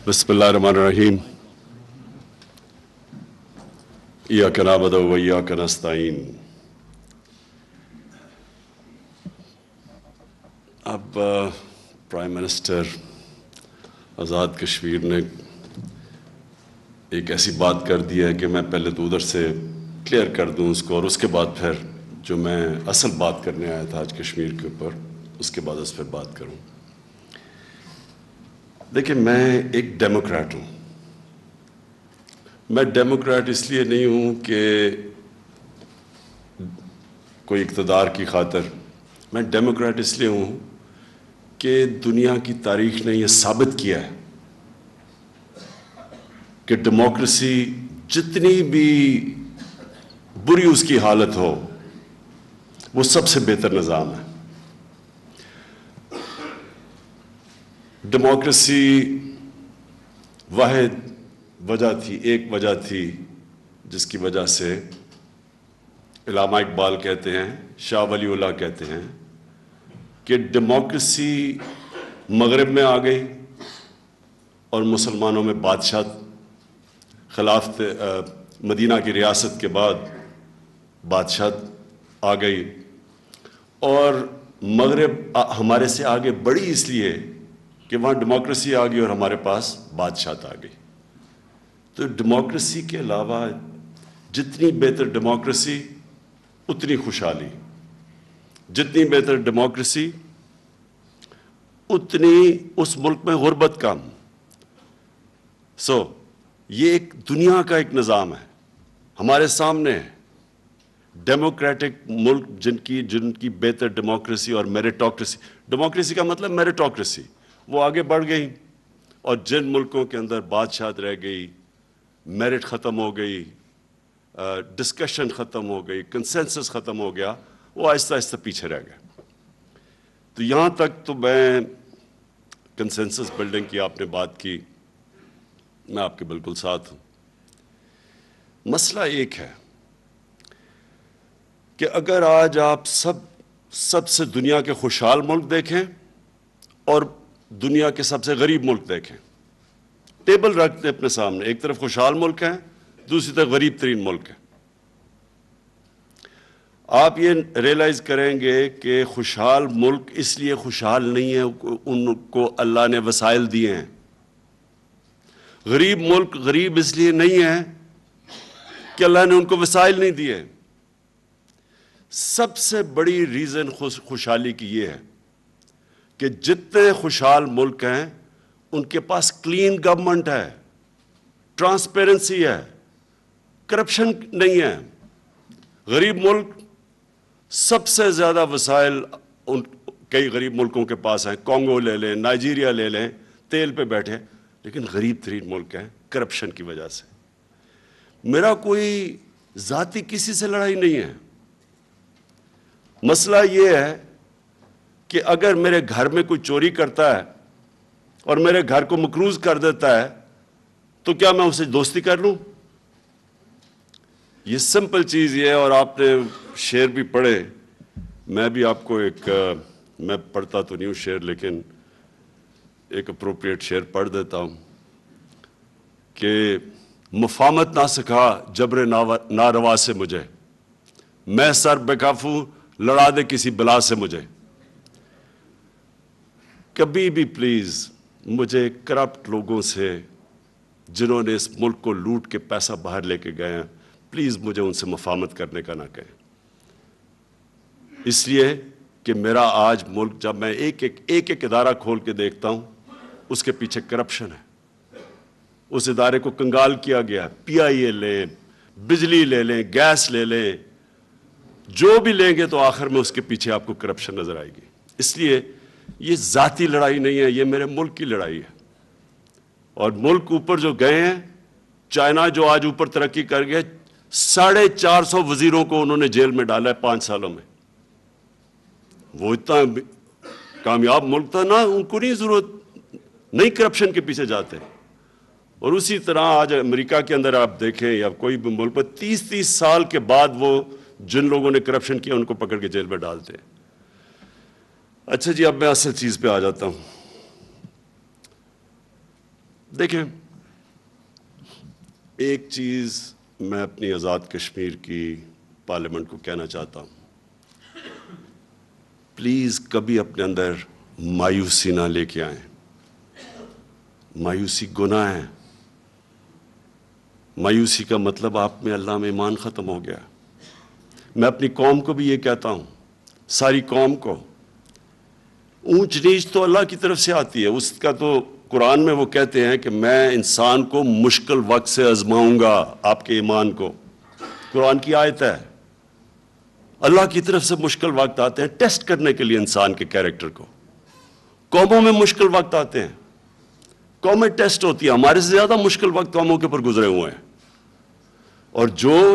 बिस्मिल्लाहिर्रहमानिर्रहीम। इय्याका नअबुदु व इय्याका नस्तईन। अब प्राइम मिनिस्टर आज़ाद कश्मीर ने एक ऐसी बात कर दी है कि मैं पहले तो उधर से क्लियर कर दूं उसको, और उसके बाद फिर जो मैं असल बात करने आया था आज कश्मीर के ऊपर, उसके बाद उस पर बात करूं। देखिए, मैं एक डेमोक्रेट हूं। मैं डेमोक्रेट इसलिए नहीं हूं कि कोई इक़्तिदार की खातिर, मैं डेमोक्रेट इसलिए हूं कि दुनिया की तारीख ने यह साबित किया है कि डेमोक्रेसी जितनी भी बुरी उसकी हालत हो, वो सबसे बेहतर निज़ाम है। डेमोक्रेसी वाहिद वजह थी, एक वजह थी जिसकी वजह से इल्लामा इकबाल कहते हैं, शाह वलीउल्लाह कहते हैं कि डेमोक्रेसी मगरिब में आ गई और मुसलमानों में बादशाह खिलाफत मदीना की रियासत के बाद बादशाह आ गई, और मगरिब हमारे से आगे बढ़ी इसलिए कि वहाँ डेमोक्रेसी आ गई और हमारे पास बादशाह आ गई। तो डेमोक्रेसी के अलावा जितनी बेहतर डेमोक्रेसी उतनी खुशहाली, जितनी बेहतर डेमोक्रेसी उतनी उस मुल्क में गुर्बत कम। ये एक दुनिया का एक निज़ाम है हमारे सामने है। डेमोक्रेटिक मुल्क जिनकी बेहतर डेमोक्रेसी और मेरिटोक्रेसी, डेमोक्रेसी का मतलब मेरिटोक्रेसी, वो आगे बढ़ गई, और जिन मुल्कों के अंदर बादशाह रह गई, मेरिट ख़त्म हो गई, डिस्कशन ख़त्म हो गई, कंसेंसस ख़त्म हो गया, वो आहिस्ता आहिस्ता पीछे रह गए। तो यहाँ तक तो मैं कंसेंसस बिल्डिंग की आपने बात की, मैं आपके बिल्कुल साथ हूँ। मसला एक है कि अगर आज आप सबसे दुनिया के खुशहाल मुल्क देखें और दुनिया के सबसे गरीब मुल्क देखें, टेबल रखते अपने सामने, एक तरफ खुशहाल मुल्क है, दूसरी तरफ गरीब तरीन मुल्क है, आप ये रियलाइज करेंगे कि खुशहाल मुल्क इसलिए खुशहाल नहीं है उनको अल्लाह ने वसाइल दिए हैं। गरीब मुल्क गरीब इसलिए नहीं है कि अल्लाह ने उनको वसाइल नहीं दिए। सबसे बड़ी रीज़न खुशहाली की ये है कि जितने खुशहाल मुल्क हैं उनके पास क्लीन गवर्नमेंट है, ट्रांसपेरेंसी है, करप्शन नहीं है। गरीब मुल्क सबसे ज़्यादा वसाइल कई गरीब मुल्कों के पास हैं, कॉन्गो ले लें, नाइजीरिया ले लें, तेल पे बैठे, लेकिन गरीब तरीन मुल्क हैं करप्शन की वजह से। मेरा कोई ज़ाती किसी से लड़ाई नहीं है। मसला ये है कि अगर मेरे घर में कोई चोरी करता है और मेरे घर को मकरूज कर देता है, तो क्या मैं उसे दोस्ती कर लूं? ये सिंपल चीज़ ये है। और आपने शेर भी पढ़े, मैं भी आपको मैं पढ़ता तो नहीं हूँ शेर, लेकिन एक अप्रोप्रिएट शेर पढ़ देता हूँ कि मुफामत ना सिखा जबरे नारवा से मुझे, मैं सर बेकाफू लड़ा दे किसी बला से मुझे। कभी भी प्लीज़ मुझे करप्ट लोगों से, जिन्होंने इस मुल्क को लूट के पैसा बाहर लेके गए हैं, प्लीज़ मुझे उनसे मुफामत करने का ना कहें। इसलिए कि मेरा आज मुल्क, जब मैं एक इदारा खोल के देखता हूँ, उसके पीछे करप्शन है, उस इदारे को कंगाल किया गया। PIA लें, बिजली ले लें, गैस ले लें, जो भी लेंगे तो आखिर में उसके पीछे आपको करप्शन नजर आएगी। इसलिए ये ज़ाती लड़ाई नहीं है, ये मेरे मुल्क की लड़ाई है। और मुल्क ऊपर जो गए हैं, चाइना जो आज ऊपर तरक्की कर गया, 450 वजीरों को उन्होंने जेल में डाला है 5 सालों में। वो इतना कामयाब मुल्क था ना, उनको नहीं जरूरत, नहीं करप्शन के पीछे जाते। और उसी तरह आज अमेरिका के अंदर आप देखें या कोई भी मुल्क में 30-30 साल के बाद वो जिन लोगों ने करप्शन किया उनको पकड़ के जेल में डालते हैं। अच्छा जी, अब मैं असल चीज़ पे आ जाता हूँ। دیکھیں، ایک چیز میں اپنی آزاد کشمیر کی پارلیمنٹ کو کہنا چاہتا ہوں، پلیز کبھی اپنے اندر مایوسی نہ لے کے آئیں. مایوسی گناہ ہے. مایوسی کا مطلب آپ میں اللہ میں ایمان ختم ہو گیا. میں اپنی قوم کو بھی یہ کہتا ہوں، ساری قوم کو، اونچ نیچ تو اللہ کی طرف سے آتی ہے. اس کا تو قرآن میں وہ کہتے ہیں کہ میں انسان کو مشکل وقت سے آزماؤں گا. آپ کے ایمان کو، قرآن کی آیت ہے. اللہ کی طرف سے مشکل وقت آتے ہیں ٹیسٹ کرنے کے لیے انسان کے کیریکٹر کو. قوموں میں مشکل وقت آتے ہیں، قومیں ٹیسٹ ہوتی ہیں. ہمارے سے زیادہ مشکل وقت قوموں کے اوپر گزرے ہوئے ہیں. اور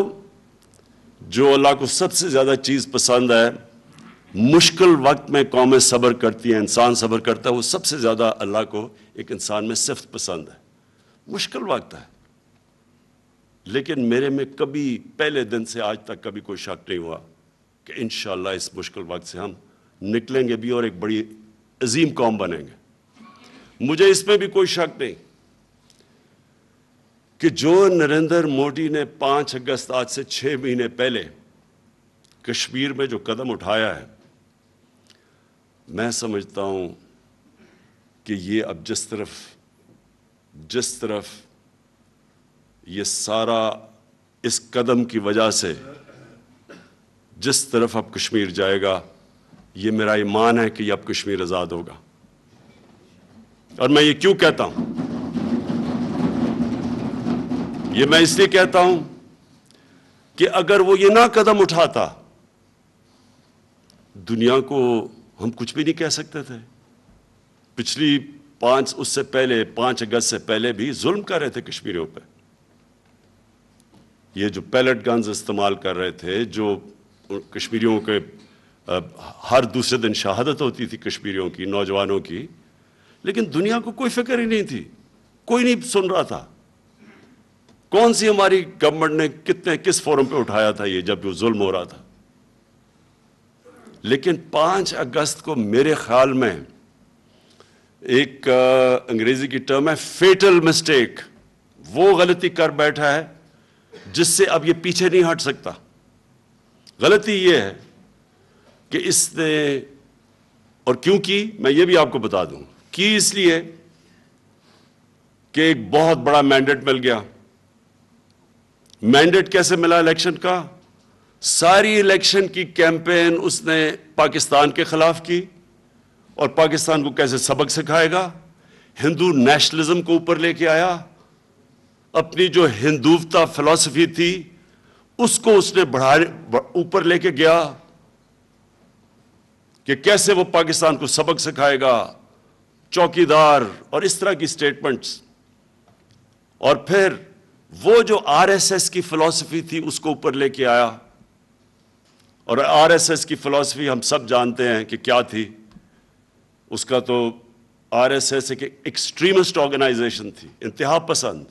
جو اللہ کو سب سے زیادہ چیز پسند ہے، مشکل وقت میں قومیں صبر کرتی ہیں، انسان صبر کرتا ہے، وہ سب سے زیادہ اللہ کو ایک انسان میں صفت پسند ہے. مشکل وقت ہے، لیکن میرے میں کبھی پہلے دن سے آج تک کبھی کوئی شک نہیں ہوا کہ انشاءاللہ اس مشکل وقت سے ہم نکلیں گے بھی اور ایک بڑی عظیم قوم بنیں گے. مجھے اس میں بھی کوئی شک نہیں کہ جو نریندر مودی نے 5 اگست آج سے 6 مہینے پہلے کشمیر میں جو قدم اٹھایا ہے، میں سمجھتا ہوں کہ یہ اب جس طرف یہ سارا اس قدم کی وجہ سے جس طرف اب کشمیر جائے گا، یہ میرا ایمان ہے کہ یہ اب کشمیر آزاد ہوگا. اور میں یہ کیوں کہتا ہوں؟ یہ میں اس لیے کہتا ہوں کہ اگر وہ یہ نہ قدم اٹھاتا، دنیا کو ہم کچھ بھی نہیں کہہ سکتے تھے. پچھلی 5 اگست سے پہلے بھی ظلم کر رہے تھے کشمیریوں پہ. یہ جو پیلٹ گنز استعمال کر رہے تھے، جو کشمیریوں کے ہر دوسرے دن شہادت ہوتی تھی کشمیریوں کی، نوجوانوں کی، لیکن دنیا کو کوئی فکر ہی نہیں تھی. کوئی نہیں سن رہا تھا. کون سی ہماری گورنمنٹ نے کس فورم پہ اٹھایا تھا یہ جب وہ ظلم ہو رہا تھا. لیکن 5 اگست کو میرے خیال میں ایک انگریزی کی ٹرم ہے فیٹل مسٹیک، وہ غلطی کر بیٹھا ہے جس سے اب یہ پیچھے نہیں ہٹ سکتا. غلطی یہ ہے کہ اس نے، اور کیوں کی میں یہ بھی آپ کو بتا دوں، کی اس لیے کہ ایک بہت بڑا مینڈیٹ مل گیا. مینڈیٹ کیسے ملا الیکشن کا؟ ساری الیکشن کی کیمپین اس نے پاکستان کے خلاف کی، اور پاکستان کو کیسے سبق سکھائے گا. ہندو نیشنلزم کو اوپر لے کے آیا. اپنی جو ہندوتا فلسفی تھی اس کو اس نے اوپر لے کے گیا کہ کیسے وہ پاکستان کو سبق سکھائے گا، چوکی دار اور اس طرح کی سٹیٹمنٹس. اور پھر وہ جو آر ایس ایس کی فلسفی تھی اس کو اوپر لے کے آیا. اور آر ایس ایس کی فلسفی ہم سب جانتے ہیں کہ کیا تھی. اس کا تو آر ایس ایس ایک ایکسٹریمسٹ آرگنائزیشن تھی، انتہا پسند.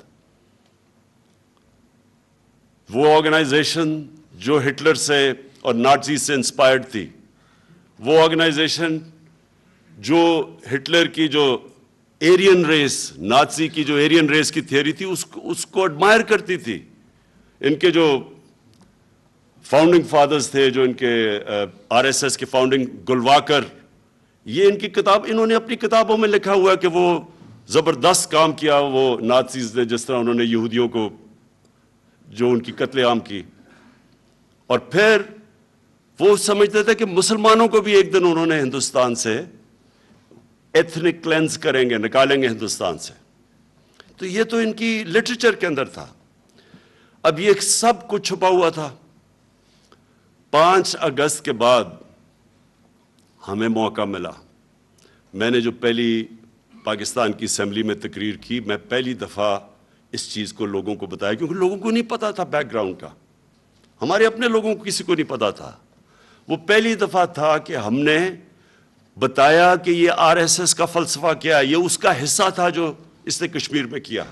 وہ آرگنائزیشن جو ہٹلر سے اور نازی سے انسپائرڈ تھی، وہ آرگنائزیشن جو ہٹلر کی جو ایرین ریس، نازی کی جو ایرین ریس کی تھیوری تھی اس کو ایڈمائر کرتی تھی. ان کے جو فاؤنڈنگ فادرز تھے، جو ان کے آر ایس ایس کے فاؤنڈنگ گلواکر، یہ ان کی کتاب، انہوں نے اپنی کتابوں میں لکھا ہوا ہے کہ وہ زبردست کام کیا وہ نازیز نے، جس طرح انہوں نے یہودیوں کو جو ان کی قتل عام کی. اور پھر وہ سمجھتے تھے کہ مسلمانوں کو بھی ایک دن انہوں نے ہندوستان سے ایتھنک کلینز کریں گے، نکالیں گے ہندوستان سے. تو یہ تو ان کی لٹریچر کے اندر تھا. اب یہ سب کچھ چھپا ہوا تھا. 5 اگست کے بعد ہمیں موقع ملا. میں نے جو پہلی پاکستان کی اسمبلی میں تقریر کی، میں پہلی دفعہ اس چیز کو لوگوں کو بتایا، کیونکہ لوگوں کو نہیں پتا تھا بیک گراؤنڈ کا. ہمارے اپنے لوگوں کو کسی کو نہیں پتا تھا. وہ پہلی دفعہ تھا کہ ہم نے بتایا کہ یہ آر ایس ایس کا فلسفہ کیا ہے، یہ اس کا حصہ تھا جو اس نے کشمیر میں کیا.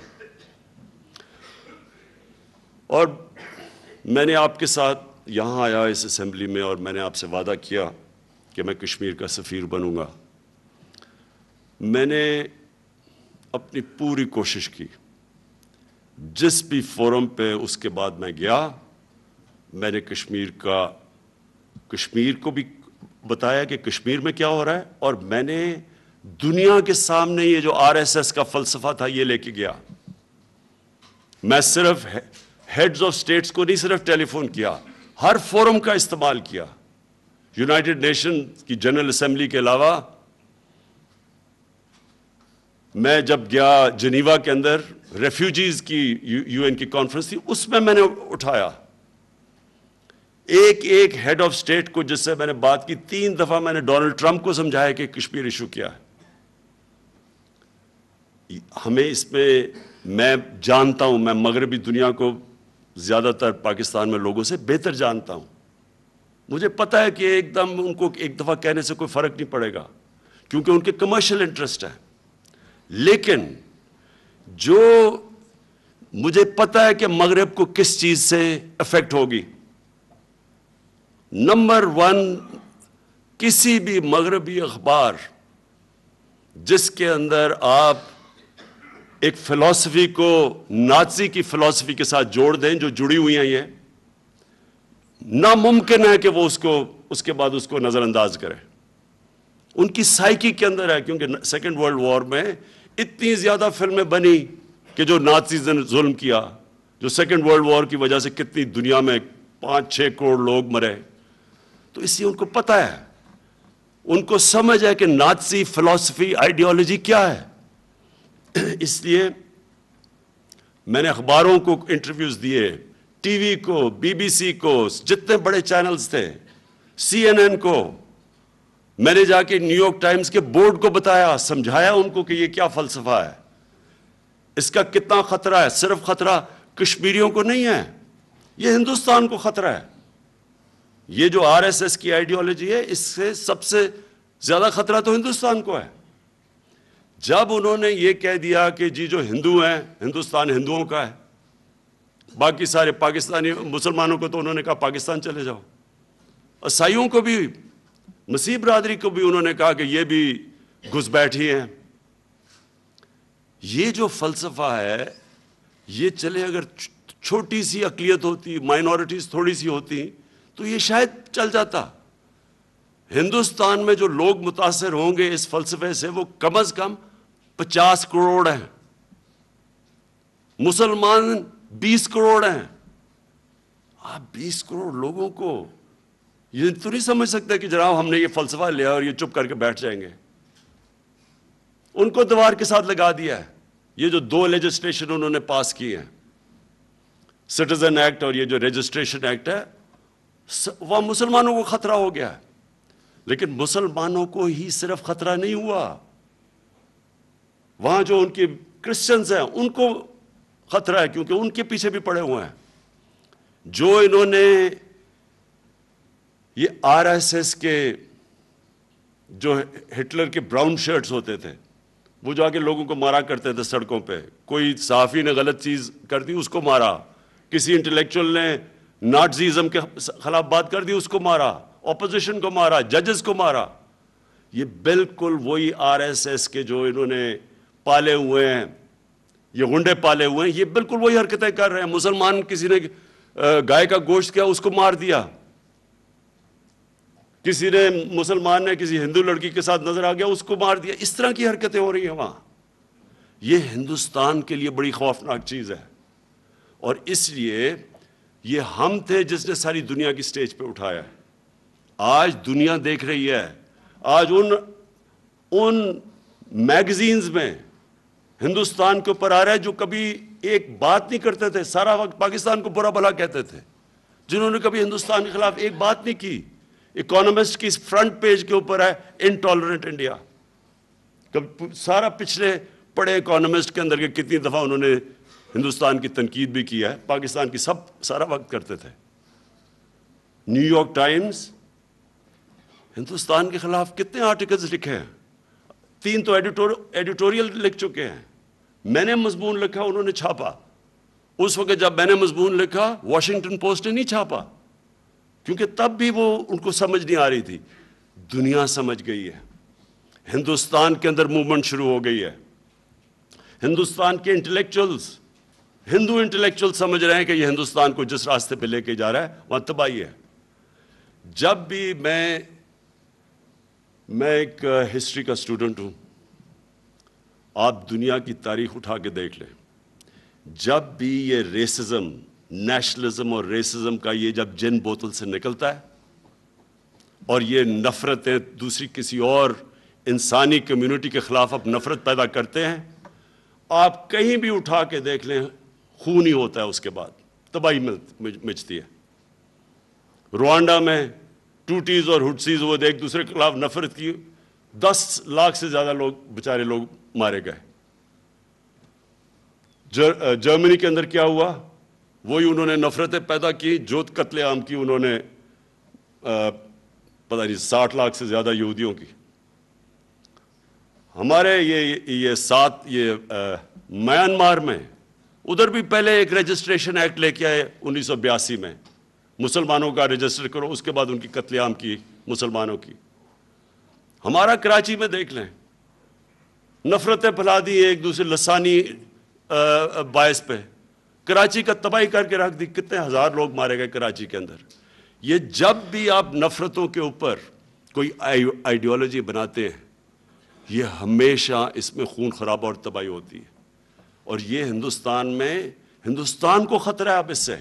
اور میں نے آپ کے ساتھ یہاں آیا اس اسمبلی میں، اور میں نے آپ سے وعدہ کیا کہ میں کشمیر کا سفیر بنوں گا. میں نے اپنی پوری کوشش کی. جس بھی فورم پہ اس کے بعد میں گیا, میں نے کشمیر کو بھی بتایا کہ کشمیر میں کیا ہو رہا ہے, اور میں نے دنیا کے سامنے یہ جو RSS کا فلسفہ تھا یہ لے کے گیا. میں صرف ہیڈز آف سٹیٹس کو نہیں صرف ٹیلی فون کیا, ہر فورم کا استعمال کیا. یونائٹڈ نیشن کی جنرل اسمبلی کے علاوہ میں جب گیا جنیوا کے اندر, ریفیوجیز کی UN کی کانفرنس تھی, اس میں نے اٹھایا ایک ہیڈ آف سٹیٹ کو جس سے میں نے بات کی. 3 دفعہ میں نے ڈونلڈ ٹرمپ کو سمجھایا کہ کشمیر ایشو کیا ہے. ہمیں اس میں, میں جانتا ہوں, میں مغربی دنیا کو زیادہ تر پاکستان میں لوگوں سے بہتر جانتا ہوں. مجھے پتہ ہے کہ ایک دم ان کو ایک دفعہ کہنے سے کوئی فرق نہیں پڑے گا, کیونکہ ان کے کمرشل انٹرسٹ ہے. لیکن جو مجھے پتہ ہے کہ مغرب کو کس چیز سے افیکٹ ہوگی. نمبر 1, کسی بھی مغربی اخبار جس کے اندر آپ ایک فلسفی کو نازی کی فلسفی کے ساتھ جوڑ دیں جو جڑی ہوئی ہیں, یہ ناممکن ہے کہ وہ اس کے بعد اس کو نظر انداز کرے. ان کی سائیکی کے اندر ہے, کیونکہ سیکنڈ ورلڈ وار میں اتنی زیادہ فلمیں بنی کہ جو نازیز نے ظلم کیا, جو سیکنڈ ورلڈ وار کی وجہ سے کتنی دنیا میں 5-6 کروڑ لوگ مرے. تو اس لیے ان کو پتہ ہے, ان کو سمجھ ہے کہ نازی فلسفی آئیڈیالوجی کیا ہے. اس لیے میں نے اخباروں کو انٹرویوز دیے, ٹی وی کو, BBC کو, جتنے بڑے چینلز تھے, CNN کو. میں نے جا کے نیو یارک ٹائمز کے بورڈ کو بتایا, سمجھایا ان کو کہ یہ کیا فلسفہ ہے, اس کا کتنا خطرہ ہے. صرف خطرہ کشمیریوں کو نہیں ہے, یہ ہندوستان کو خطرہ ہے. یہ جو RSS کی آئیڈیالوجی ہے, اس سے سب سے زیادہ خطرہ تو ہندوستان کو ہے. جب انہوں نے یہ کہہ دیا کہ جی جو ہندو ہیں, ہندوستان ہندوؤں کا ہے, باقی سارے پاکستانی مسلمانوں کو تو انہوں نے کہا پاکستان چلے جاؤ. عیسائیوں کو بھی, مسیح برادری کو بھی انہوں نے کہا کہ یہ بھی گھس بیٹھی ہیں. یہ جو فلسفہ ہے, یہ چلے اگر چھوٹی سی اقلیت ہوتی, مائنورٹیز تھوڑی سی ہوتی, تو یہ شاید چل جاتا. ہندوستان میں جو لوگ متاثر ہوں گے اس فلسفے سے وہ کم از کم 50 کروڑ ہیں, مسلمان 20 کروڑ ہیں. آپ 20 کروڑ لوگوں کو یہ تو نہیں سمجھ سکتے کہ جناب ہم نے یہ فلسفہ لیا اور یہ چپ کر کے بیٹھ جائیں گے. ان کو دیوار کے ساتھ لگا دیا ہے. یہ جو 2 لیجسلیشن انہوں نے پاس کی ہیں, سٹیزن ایکٹ اور یہ جو رجسٹریشن ایکٹ ہے, وہ مسلمانوں کو خطرہ ہو گیا ہے. لیکن مسلمانوں کو ہی صرف خطرہ نہیں ہوا, وہاں جو ان کے کرسچنز ہیں ان کو خطرہ ہے, کیونکہ ان کے پیچھے بھی پڑے ہوئے ہیں. جو انہوں نے یہ RSS کے جو ہٹلر کے براؤن شرٹس ہوتے تھے, وہ جا کے لوگوں کو مارا کرتے تھے سڑکوں پہ. کوئی صحافی نے غلط چیز کر دی, اس کو مارا. کسی انٹلیکچوئل نے نازیزم کے خلاف بات کر دی, اس کو مارا. اپوزیشن کو مارا, ججز کو مارا. یہ بالکل وہی RSS کے جو انہوں نے پالے ہوئے ہیں, یہ غنڈے پالے ہوئے ہیں, یہ بالکل وہی حرکتیں کر رہے ہیں. مسلمان کسی نے گائے کا گوشت کیا, اس کو مار دیا. کسی نے مسلمان نے کسی ہندو لڑکی کے ساتھ نظر آ گیا, اس کو مار دیا. اس طرح کی حرکتیں ہو رہی ہیں وہاں. یہ ہندوستان کے لیے بڑی خوفناک چیز ہے. اور اس لیے یہ ہم تھے جس نے ساری دنیا کی سٹیج پہ اٹھایا ہے. آج دنیا دیکھ رہی ہے, آج ان میگزینز میں ہندوستان کے اوپر آ رہا ہے جو کبھی ایک بات نہیں کرتے تھے, سارا وقت پاکستان کو برا بھلا کہتے تھے, جنہوں نے کبھی ہندوستان کے خلاف ایک بات نہیں کی. اکانومسٹ کی فرنٹ پیج کے اوپر ہے انٹالرنٹ انڈیا. سارا پچھلے پڑے اکانومسٹ کے اندر کے کتنی دفعہ انہوں نے ہندوستان کی تنقید بھی کیا ہے, پاکستان کی سارا وقت کرتے تھے. نیو یارک ٹائمز ہندوستان کے خلاف کتنے آرٹیکلز لکھے ہیں, 3 تو ایڈیٹوریل لکھ چکے ہیں. میں نے مضمون لکھا, انہوں نے چھاپا. اس وقت جب میں نے مضمون لکھا, واشنگٹن پوسٹ نے نہیں چھاپا, کیونکہ تب بھی وہ ان کو سمجھ نہیں آ رہی تھی. دنیا سمجھ گئی ہے, ہندوستان کے اندر موومنٹ شروع ہو گئی ہے. ہندوستان کے انٹلیکچوئلز، ہندو انٹلیکچوئل سمجھ رہے ہیں کہ یہ ہندوستان کو جس راستے پہ لے کے جا رہا ہے وہاں تباہی ہے۔ جب بھی میں ایک ہسٹری کا اسٹوڈنٹ ہوں، آپ دنیا کی تاریخ اٹھا کے دیکھ لیں، جب بھی یہ ریسزم، نیشنلزم اور ریسزم کا یہ جب جن بوتل سے نکلتا ہے اور یہ نفرتیں دوسری کسی اور انسانی کمیونٹی کے خلاف اب نفرت پیدا کرتے ہیں، آپ کہیں بھی اٹھا کے دیکھ لیں خون ہی ہوتا ہے، اس کے بعد تباہی مچتی ہے۔ روانڈا میں ٹوٹیز اور ہٹسیز وہ ایک دوسرے کے خلاف نفرت کی، 10 لاکھ سے زیادہ لوگ بیچارے لوگ مارے گئے۔ جرمنی کے اندر کیا ہوا؟ وہی انہوں نے نفرتیں پیدا کی، جو قتل عام کی انہوں نے پتہ نہیں 60 لاکھ سے زیادہ یہودیوں کی۔ ہمارے یہ میانمار میں ادھر بھی پہلے ایک رجسٹریشن ایکٹ لے کے آئے 1982 میں، مسلمانوں کا رجسٹر کرو، اس کے بعد ان کی قتل عام کی مسلمانوں کی۔ ہمارا کراچی میں دیکھ لیں، نفرتیں پھیلا دی ایک دوسرے لسانی باعث پہ، کراچی کا تباہی کر کے رکھ دی، کتنے ہزار لوگ مارے گئے کراچی کے اندر۔ یہ جب بھی آپ نفرتوں کے اوپر کوئی آئیڈیالوجی بناتے ہیں، یہ ہمیشہ اس میں خون خرابہ اور تباہی ہوتی ہے، اور یہ ہندوستان کو خطرہ ہے اب اس سے۔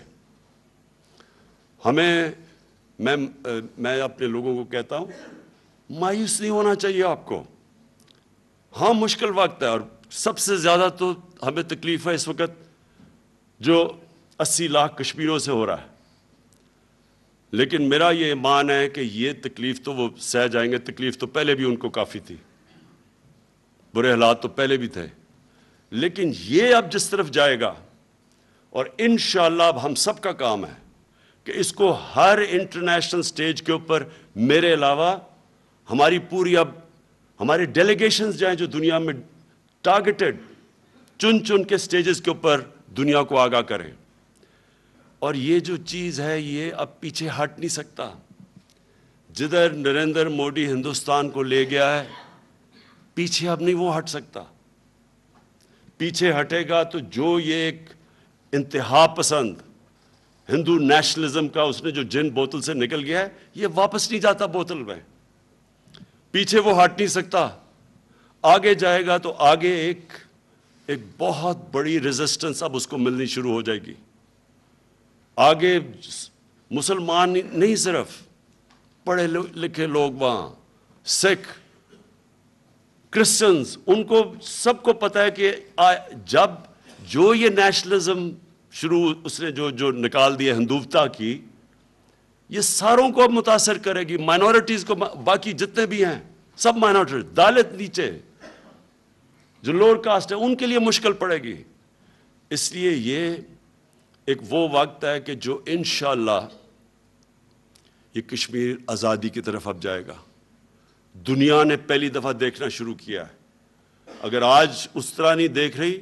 میں اپنے لوگوں کو کہتا ہوں، مایوس نہیں ہونا چاہیے آپ کو۔ ہاں مشکل وقت ہے، اور سب سے زیادہ تو ہمیں تکلیف ہے اس وقت جو 80 لاکھ کشمیریوں سے ہو رہا ہے، لیکن میرا یہ ایمان ہے کہ یہ تکلیف تو وہ سہ جائیں گے۔ تکلیف تو پہلے بھی ان کو کافی تھی، برے حالات تو پہلے بھی تھے، لیکن یہ اب جس طرف جائے گا، اور انشاءاللہ اب ہم سب کا کام ہے کہ اس کو ہر انٹرنیشنل سٹیج کے اوپر، میرے علاوہ ہماری پوری اب ہمارے ڈیلیگیشنز جائیں جو دنیا میں ٹارگیٹڈ چن کے سٹیجز کے اوپر دنیا کو آگاہ کریں، اور یہ جو چیز ہے یہ اب پیچھے ہٹ نہیں سکتا۔ جدھر نریندر مودی ہندوستان کو لے گیا ہے، پیچھے اب نہیں وہ ہٹ سکتا۔ پیچھے ہٹے گا تو جو یہ ایک انتہا پسند ہندو نیشنلزم کا اس نے جو جن بوتل سے نکل گیا ہے، یہ واپس نہیں جاتا بوتل میں، پیچھے وہ ہٹ نہیں سکتا۔ آگے جائے گا تو آگے ایک بہت بڑی ریزسٹنس اب اس کو ملنی شروع ہو جائے گی۔ آگے مسلمان نہیں، صرف پڑھے لکھے لوگ وہاں، سکھ، کرسچنز، ان کو سب کو پتہ ہے کہ جب جو یہ نیشنلزم اس نے جو نکال دیا ہندوتا کی، یہ ساروں کو اب متاثر کرے گی، مائنورٹیز کو، باقی جتنے بھی ہیں سب مائنورٹیز، دالت نیچے جو لوور کاسٹ ہے ان کے لیے مشکل پڑے گی۔ اس لیے یہ ایک وہ وقت ہے کہ جو انشاءاللہ یہ کشمیر آزادی کی طرف اب جائے گا۔ دنیا نے پہلی دفعہ دیکھنا شروع کیا ہے، اگر آج اس طرح نہیں دیکھ رہی،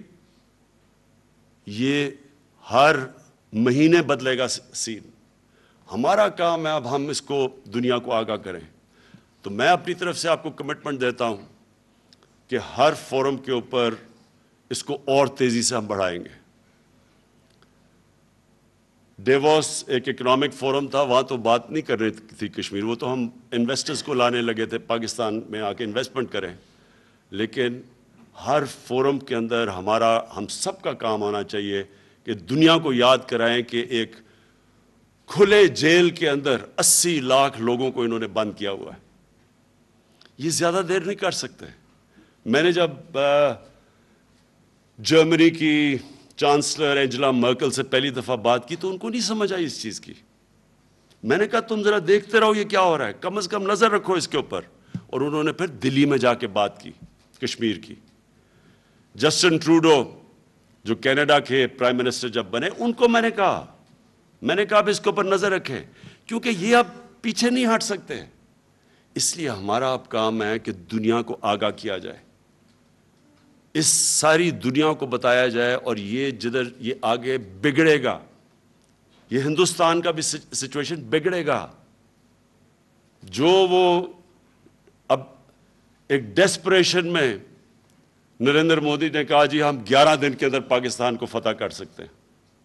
یہ ہر مہینے بدلے گا سین۔ ہمارا کام ہے اب ہم اس کو دنیا کو آگاہ کریں۔ تو میں اپنی طرف سے آپ کو کمٹمنٹ دیتا ہوں کہ ہر فورم کے اوپر اس کو اور تیزی سے ہم بڑھائیں گے۔ ڈیووس ایک اکنامک فورم تھا، وہاں تو بات نہیں کر رہی تھی کشمیر، وہ تو ہم انویسٹرز کو لانے لگے تھے پاکستان میں آ کے انویسٹمنٹ کریں، لیکن ہر فورم کے اندر ہم سب کا کام ہونا چاہیے کہ دنیا کو یاد کرائیں کہ ایک کھلے جیل کے اندر 80 لاکھ لوگوں کو انہوں نے بند کیا ہوا ہے۔ یہ زیادہ دیر نہیں کر سکتے۔ میں نے جب جرمنی کی چانسلر اینجلا مرکل سے پہلی دفعہ بات کی تو ان کو نہیں سمجھ آئی اس چیز کی۔ میں نے کہا تم ذرا دیکھتے رہو یہ کیا ہو رہا ہے، کم از کم نظر رکھو اس کے اوپر، اور انہوں نے پھر دلی میں جا کے بات کی کشمیر کی۔ جسٹن ٹروڈو جو کینیڈا کے پرائم منسٹر جب بنے، ان کو میں نے کہا اب اس کے اوپر نظر رکھیں، کیونکہ یہ اب پیچھے نہیں ہٹ سکتے۔ اس لیے ہمارا اب کام ہے کہ دنیا کو آگاہ کیا جائے، اس ساری دنیا کو بتایا جائے، اور یہ جدھر یہ آگے بگڑے گا، یہ ہندوستان کا بھی سچویشن بگڑے گا، جو وہ اب ایک ڈیسپریشن میں نریندر مودی نے کہا جی ہم 11 دن کے اندر پاکستان کو فتح کر سکتے ہیں.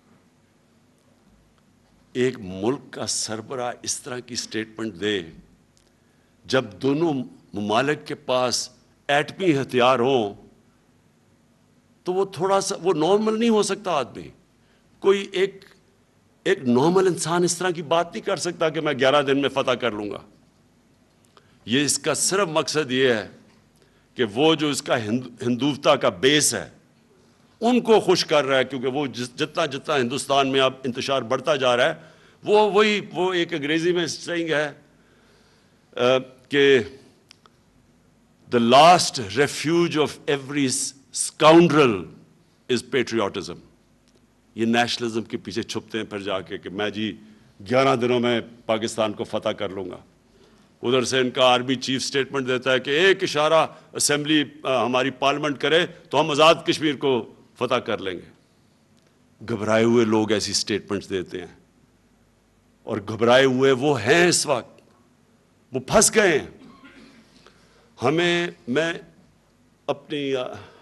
ایک ملک کا سربراہ اس طرح کی سٹیٹمنٹ دے جب دونوں ممالک کے پاس ایٹمی ہتھیار ہوں تو وہ تھوڑا سا وہ نارمل نہیں ہو سکتا. آدمی کوئی ایک نارمل انسان اس طرح کی بات نہیں کر سکتا کہ میں 11 دن میں فتح کر لوں گا. یہ اس کا صرف مقصد یہ ہے کہ وہ جو اس کا ہندوتا کا بیس ہے ان کو خوش کر رہا ہے, کیونکہ وہ جتنا ہندوستان میں اب انتشار بڑھتا جا رہا ہے وہ ایک انگریزی میں سینگ ہے کہ the last refuge of every scoundrel is patriotism. یہ نیشنلزم کے پیچھے چھپتے ہیں پھر جا کے کہ میں جی 11 دنوں میں پاکستان کو فتح کر لوں گا. ادھر سے ان کا آرمی چیف سٹیٹمنٹ دیتا ہے کہ ایک اشارہ اسمبلی ہماری پارلیمنٹ کرے تو ہم آزاد کشمیر کو فتح کر لیں گے. گھبرائے ہوئے لوگ ایسی سٹیٹمنٹس دیتے ہیں, اور گھبرائے ہوئے وہ ہیں اس وقت, وہ پھنس گئے ہیں. میں اپنی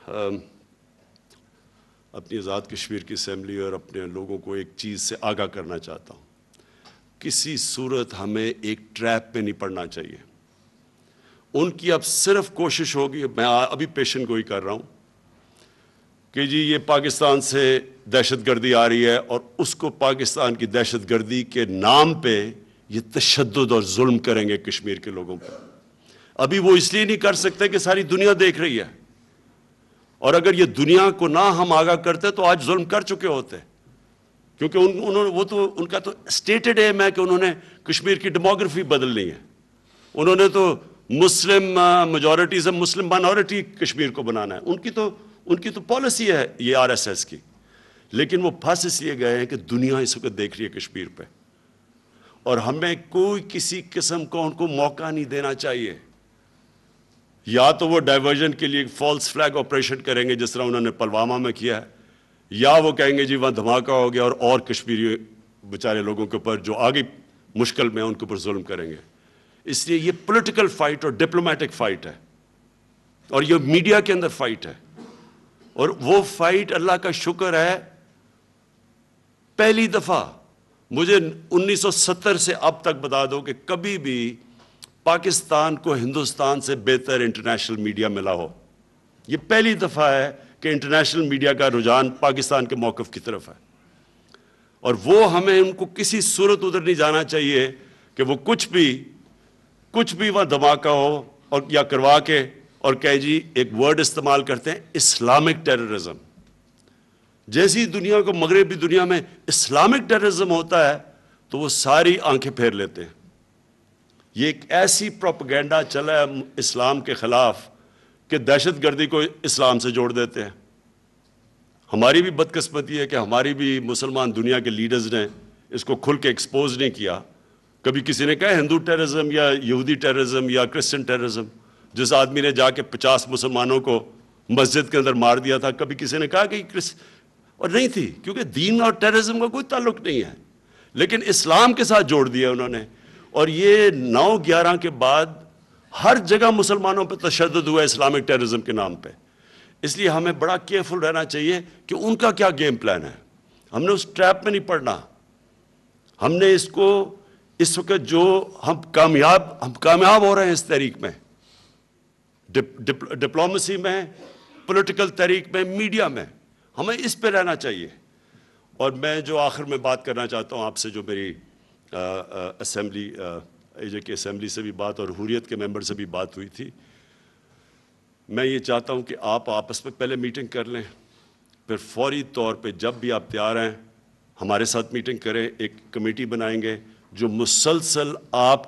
آزاد کشمیر کی اسمبلی اور اپنے لوگوں کو ایک چیز سے آگاہ کرنا چاہتا ہوں. کسی صورت ہمیں ایک ٹریپ پہ نہیں پڑنا چاہیے. ان کی اب صرف کوشش ہوگی, میں ابھی پیشن گوئی کر رہا ہوں کہ جی یہ پاکستان سے دہشت گردی آ رہی ہے, اور اس کو پاکستان کی دہشت گردی کے نام پہ یہ تشدد اور ظلم کریں گے کشمیر کے لوگوں پہ. ابھی وہ اس لیے نہیں کر سکتے کہ ساری دنیا دیکھ رہی ہے, اور اگر یہ دنیا کو نہ ہم آگاہ کرتے تو آج ظلم کر چکے ہوتے, کیونکہ ان کا تو اسٹیٹڈ ایم ہے کہ انہوں نے کشمیر کی ڈیموگرافی بدلنی ہے. انہوں نے تو مسلم میجورٹی سے مسلم مائنورٹی کشمیر کو بنانا ہے. ان کی تو پالیسی ہے یہ RSS کی. لیکن وہ پھنس اس لیے گئے ہیں کہ دنیا اس وقت دیکھ رہی ہے کشمیر پہ, اور ہمیں کوئی کسی قسم کو ان کو موقع نہیں دینا چاہیے. یا تو وہ ڈائیورژن کے لیے فالس فلیگ آپریشن کریں گے جس طرح انہوں نے پلوامہ میں کیا ہے, یا وہ کہیں گے جی وہاں دھماکہ ہو گیا اور کشمیری بیچارے لوگوں کے اوپر جو آگے مشکل میں ان کے اوپر ظلم کریں گے. اس لیے یہ پولیٹیکل فائٹ اور ڈپلومیٹک فائٹ ہے, اور یہ میڈیا کے اندر فائٹ ہے. اور وہ فائٹ اللہ کا شکر ہے پہلی دفعہ مجھے 1970 سے اب تک بتا دو کہ کبھی بھی پاکستان کو ہندوستان سے بہتر انٹرنیشنل میڈیا ملا ہو. یہ پہلی دفعہ ہے کہ انٹرنیشنل میڈیا کا رجحان پاکستان کے موقف کی طرف ہے, اور وہ ہمیں ان کو کسی صورت ادھر نہیں جانا چاہیے کہ وہ کچھ بھی وہاں دھماکہ ہو اور یا کروا کے اور کہے جی ایک ورڈ استعمال کرتے ہیں اسلامک ٹیررزم. جیسی دنیا کو مغربی دنیا میں اسلامک ٹیررزم ہوتا ہے تو وہ ساری آنکھیں پھیر لیتے ہیں. یہ ایک ایسی پروپیگنڈا چلا ہے اسلام کے خلاف کہ دہشت گردی کو اسلام سے جوڑ دیتے ہیں. ہماری بھی بدقسمتی ہے کہ ہماری بھی مسلمان دنیا کے لیڈرز نے اس کو کھل کے ایکسپوز نہیں کیا. کبھی کسی نے کہا ہندو ٹیررزم یا یہودی ٹیررزم یا کرسچن ٹیررزم, جس آدمی نے جا کے 50 مسلمانوں کو مسجد کے اندر مار دیا تھا, کبھی کسی نے کہا کہ اور نہیں تھی, کیونکہ دین اور ٹیررزم کا کوئی تعلق نہیں ہے, لیکن اسلام کے ساتھ جوڑ دیا انہوں نے. اور یہ 9/11 کے بعد ہر جگہ مسلمانوں پہ تشدد ہوا اسلامک ٹیررزم کے نام پہ. اس لیے ہمیں بڑا کیئرفل رہنا چاہیے کہ ان کا کیا گیم پلان ہے. ہم نے اس ٹریپ میں نہیں پڑنا. ہم نے اس وقت جو ہم کامیاب ہو رہے ہیں اس تحریک میں, ڈپلومیسی میں, پولیٹیکل تحریک میں, میڈیا میں, ہمیں اس پہ رہنا چاہیے. اور میں جو آخر میں بات کرنا چاہتا ہوں آپ سے, جو میری اسمبلی AJK اسمبلی سے بھی بات اور حریت کے ممبر سے بھی بات ہوئی تھی, میں یہ چاہتا ہوں کہ آپ آپس میں پہلے میٹنگ کر لیں, پھر فوری طور پہ جب بھی آپ تیار ہیں ہمارے ساتھ میٹنگ کریں. ایک کمیٹی بنائیں گے جو مسلسل آپ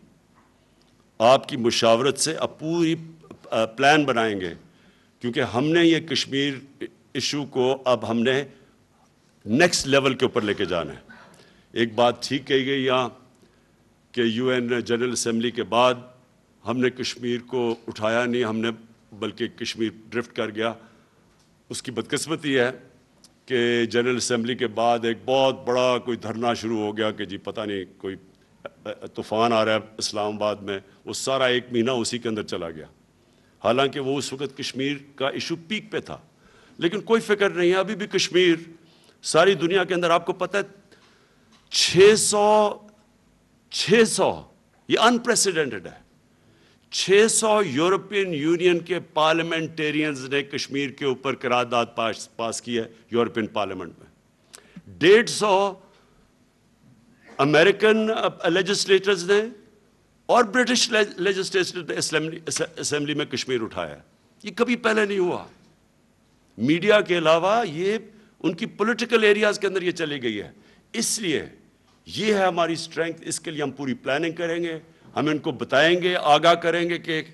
کی مشاورت سے پوری پلان بنائیں گے, کیونکہ ہم نے یہ کشمیر ایشو کو اب ہم نے نیکسٹ لیول کے اوپر لے کے جانا ہے. ایک بات ٹھیک کہی گئی یہاں کہ UN جنرل اسمبلی کے بعد ہم نے کشمیر کو اٹھایا نہیں, ہم نے بلکہ کشمیر ڈرفٹ کر گیا. اس کی بدقسمتی ہے کہ جنرل اسمبلی کے بعد ایک بہت بڑا کوئی دھرنا شروع ہو گیا کہ جی پتہ نہیں کوئی طوفان آ رہا ہے اسلام آباد میں, وہ سارا 1 مہینہ اسی کے اندر چلا گیا. حالانکہ وہ اس وقت کشمیر کا ایشو پیک پہ تھا، لیکن کوئی فکر نہیں ہے. ابھی بھی کشمیر ساری دنیا کے اندر آپ کو پتہ ہے 600 یہ انپریسیڈنٹڈ ہے. 600 یورپین یونین کے پارلیمنٹیرینز نے کشمیر کے اوپر قرارداد پاس کی ہے یورپین پارلیمنٹ میں. 150 امریکن لیجسلیٹرز نے اور برٹش لیجسلیٹو اسمبلی میں کشمیر اٹھایا. یہ کبھی پہلے نہیں ہوا. میڈیا کے علاوہ یہ ان کی پولیٹیکل ایریاز کے اندر یہ چلی گئی ہے. اس لیے یہ ہے ہماری سٹرینگتھ. اس کے لیے ہم پوری پلاننگ کریں گے. ہم ان کو بتائیں گے، آگاہ کریں گے کہ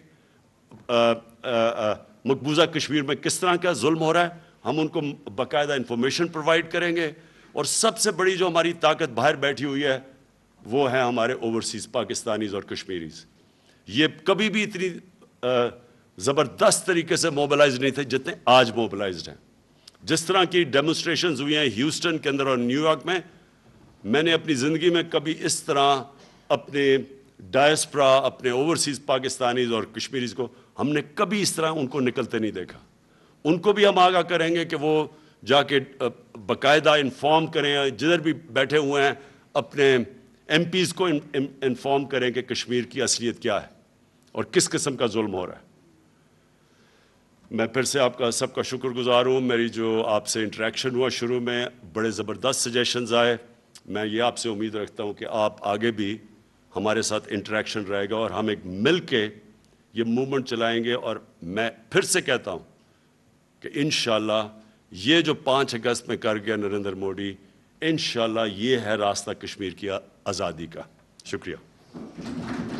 مقبوضہ کشمیر میں کس طرح کا ظلم ہو رہا ہے. ہم ان کو باقاعدہ انفارمیشن پرووائڈ کریں گے. اور سب سے بڑی جو ہماری طاقت باہر بیٹھی ہوئی ہے وہ ہے ہمارے اوورسیز پاکستانیز اور کشمیریز. یہ کبھی بھی اتنی زبردست طریقے سے موبلائز نہیں تھے جتنے آج موبلائزڈ ہیں. جس طرح کی ڈیمونسٹریشنز ہوئی ہیں ہیوسٹن کے اندر اور نیو یارک میں نے اپنی زندگی میں کبھی اس طرح اپنے ڈائسپرا، اپنے اوورسیز پاکستانیز اور کشمیریز کو ہم نے کبھی اس طرح ان کو نکلتے نہیں دیکھا. ان کو بھی ہم آگاہ کریں گے کہ وہ جا کے باقاعدہ انفارم کریں. جدھر بھی بیٹھے ہوئے ہیں اپنے ایم پیز کو انفارم کریں کہ کشمیر کی اصلیت کیا ہے اور کس قسم کا ظلم ہو رہا ہے. میں پھر سے آپ کا سب کا شکر گزار ہوں. میری جو آپ سے انٹریکشن ہوا شروع میں بڑے زبردست سجیشنز آئے. میں یہ آپ سے امید رکھتا ہوں کہ آپ آگے بھی ہمارے ساتھ انٹریکشن رہے گا اور ہم ایک مل کے یہ موومنٹ چلائیں گے. اور میں پھر سے کہتا ہوں کہ انشاءاللہ یہ جو 5 اگست میں کر گیا نریندر مودی، انشاءاللہ یہ ہے راستہ کشمیر کی آزادی کا. شکریہ.